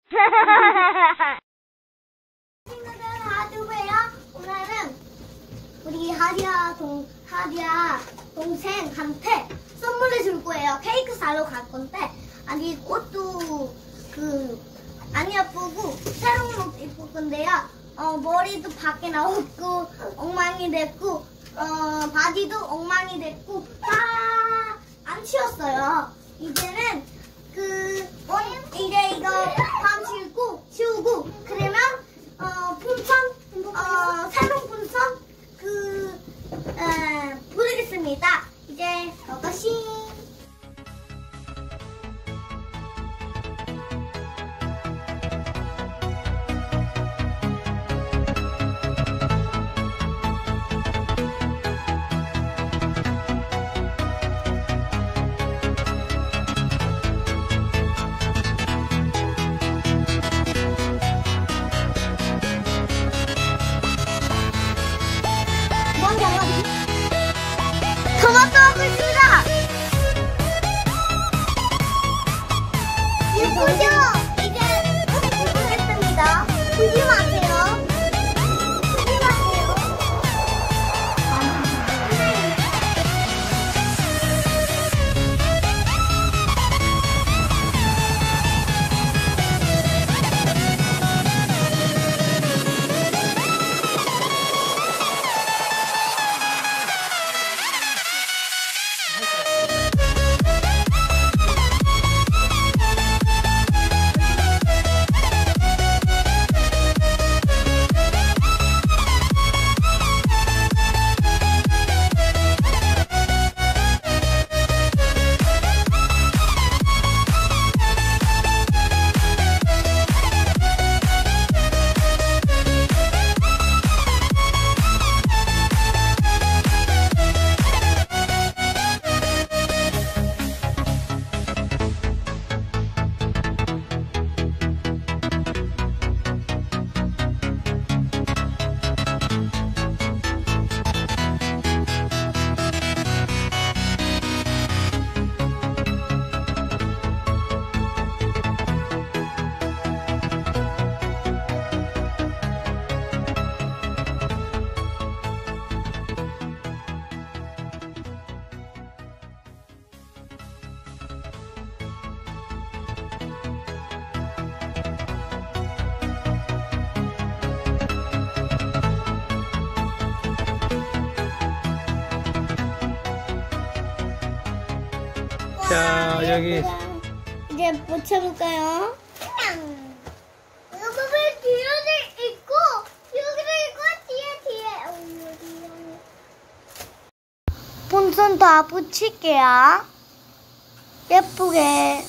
친구들 하주고요. 오늘은 우리 하리아 동생한테 선물을 줄 거예요. 케이크 사러 갈 건데, 아니 옷도 안 예쁘고 새로운 옷 입을 건데요. 머리도 밖에 나왔고 엉망이 됐고 바지도 엉망이 됐고 다 안 치웠어요. 이제는 이제 이거 밤 치우고 그러면 새로운 풍선 부르겠습니다. 이제 고고싱. 토마토 하고 있습니다. 예쁘죠? 이제 부르겠습니다. 보지 마세요. 보지 마세요. 자, 여기 이제 붙여볼까요? 여기 뒤에도 있고 여기도 있고 뒤에 풍선 다 붙일게요. 예쁘게.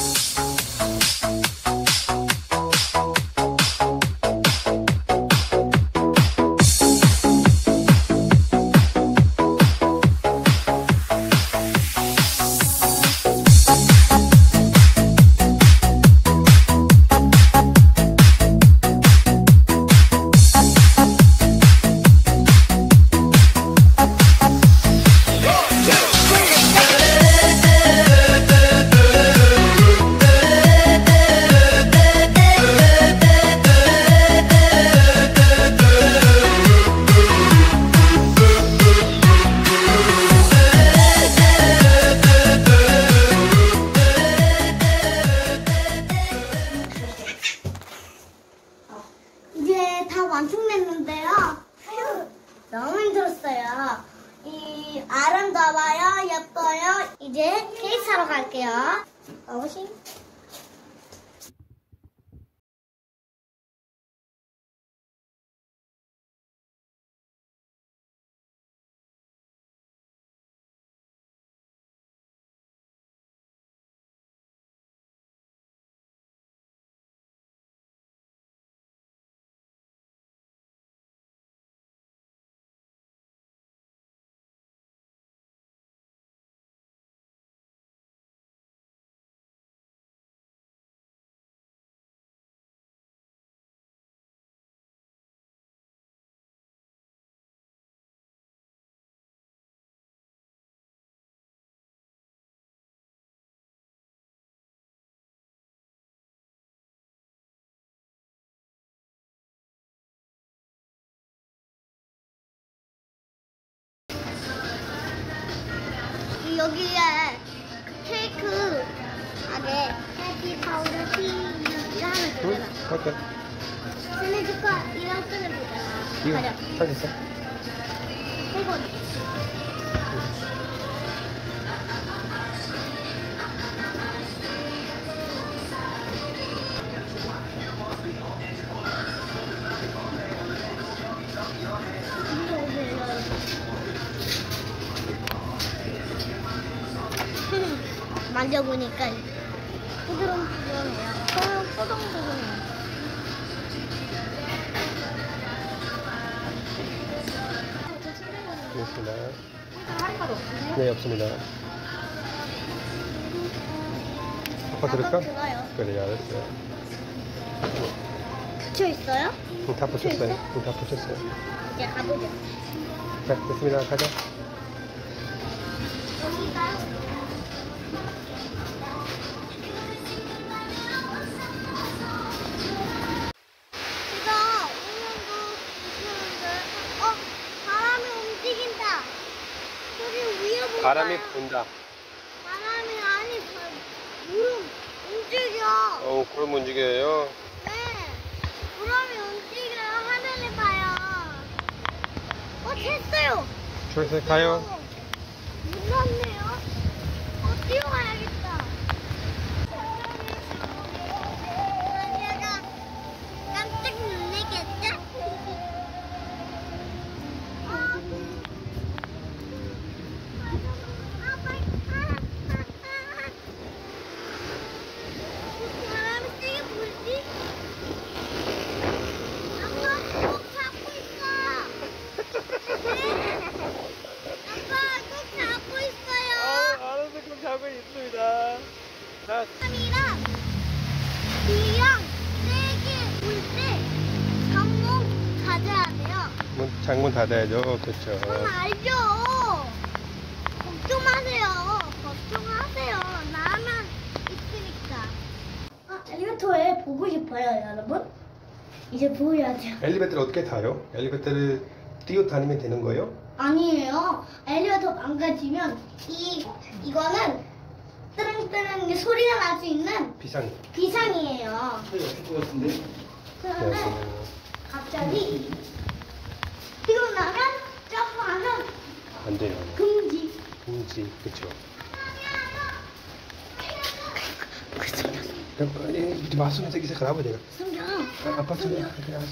이제 다 완성됐는데요. 너무 힘들었어요. 아름다워요, 예뻐요. 이제 케이크 사러 갈게요. 고고싱. 되잖아. 오케이. 생일 축하이랑 쓰면 되잖아. 이거 가자. 찾았어? 세번 만져보니까 푸드렁푸드렁해요. 뽀동뽀동해요. 있습니다. 할인카드 없으세요? 네, 없습니다. 아빠 들을까? 들어요. 그래, 알았어요. 붙여 있어요? 응, 다 붙였어요. 응, 다 붙였어요. 이제 가보죠. 자, 됐습니다. 가자. 여기가요? 이거 오늘도 무서운데. 바람이 움직인다. 저기 위에 보면 바람이 분다. 바람이 아니 구름 움직여. 구름 움직여요. 네. 구름이 움직여요. 화면을 봐요. 됐어요. 저기서 가요. 무섭네요. 뛰어가야겠다. 얘가 깜짝 놀라겠다. 바람이 세게 불지? 아빠, 꼭 잡고 있어. 아빠, 꼭 잡고 있어요. 알아서 꼭 잡고 있습니다. 자, 바람이랑 비랑 세게 불 때 창문 닫아야 돼요. 장문 닫아야죠. 그렇죠. 그건 알죠. 걱정 마세요. 걱정하세요. 나만 있으니까. 엘리베이터에 보고 싶어요, 여러분. 이제 보여야죠. 엘리베이터를 어떻게 타요? 엘리베이터를 뛰어 다니면 되는 거예요? 아니에요. 엘리베이터 망가지면 이거는 뜨릉뜨릉 소리가 날 수 있는 비상. 비상이에요. 그러면 네. 갑자기 뛰어나면 점프하면 안 돼요. 금지. 금지. 그렇죠. 그럼 이제 마수면서 기사 가라고 내가. 숨겨. 아빠 좀 그래 알았어.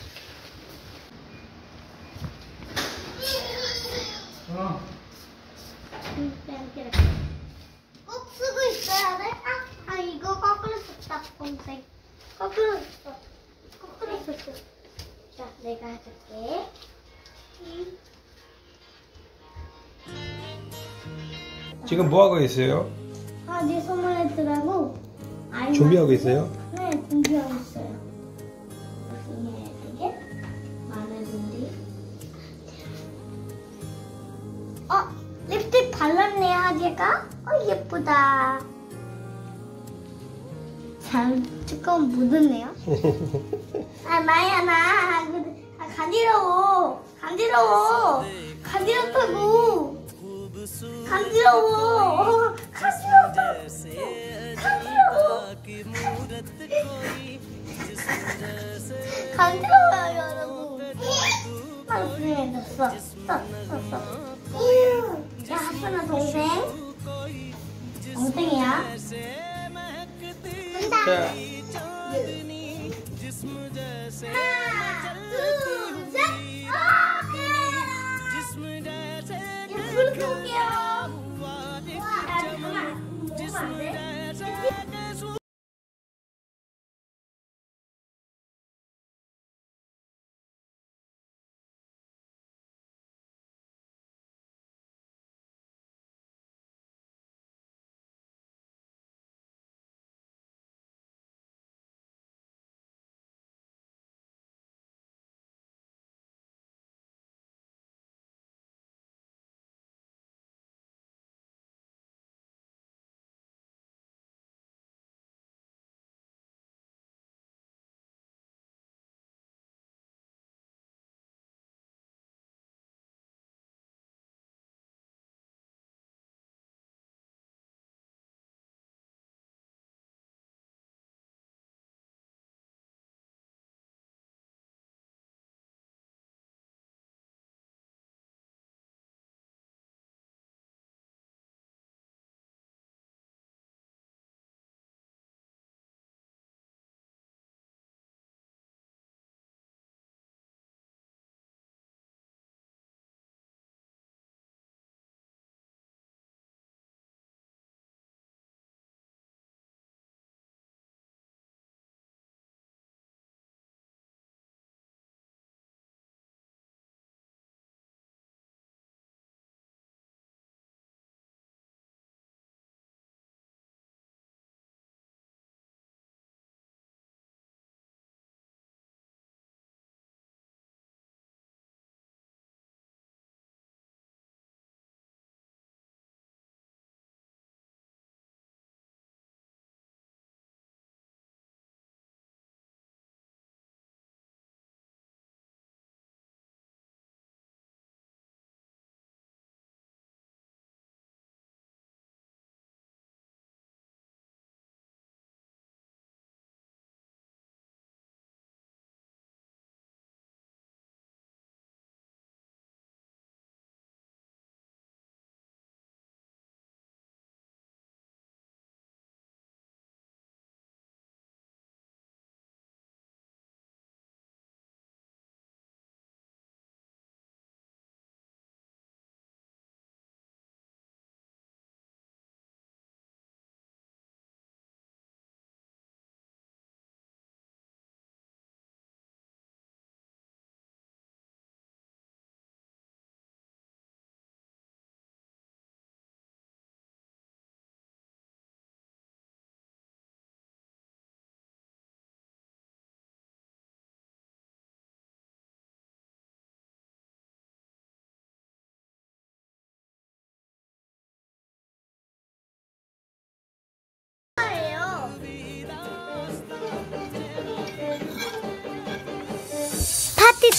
꼭 쓰고 있어야 돼? 이거 거꾸로 썼다, 동생. 거꾸로 썼어. 거꾸로 썼어. 자, 내가 해줄게. 지금 뭐 하고 있어요? 네 선물에 들라고 준비하고 있어요? 네, 준비하고 있어요. 무슨 되게 많은데. 립스틱 발랐네, 하지가? 예쁘다. 잘, 조금 묻었네요. 마야, 간지러워. 간지러워. 간지럽다고. 간지러워. 간지러워요, 여러분. 됐어. 야, 하순아 동생. 동생이야. 간다. 자. 하나, 둘, 셋. 불 켤게요. 와, 잠깐만. 먹으면 안 돼?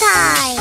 타임.